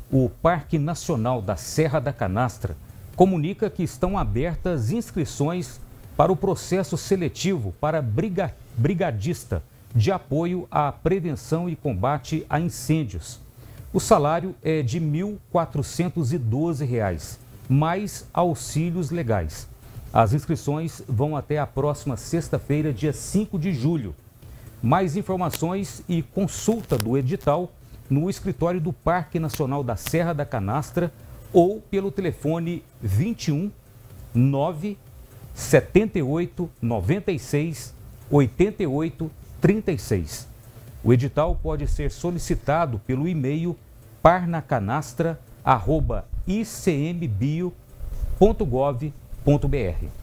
O Parque Nacional da Serra da Canastra comunica que estão abertas inscrições para o processo seletivo para brigadista de apoio à prevenção e combate a incêndios. O salário é de R$ 1.412, mais auxílios legais. As inscrições vão até a próxima sexta-feira, dia 5 de julho. Mais informações e consulta do edital no escritório do Parque Nacional da Serra da Canastra ou pelo telefone 21 9 78 96 88 36. O edital pode ser solicitado pelo e-mail parnacanastra@icmbio.gov.br.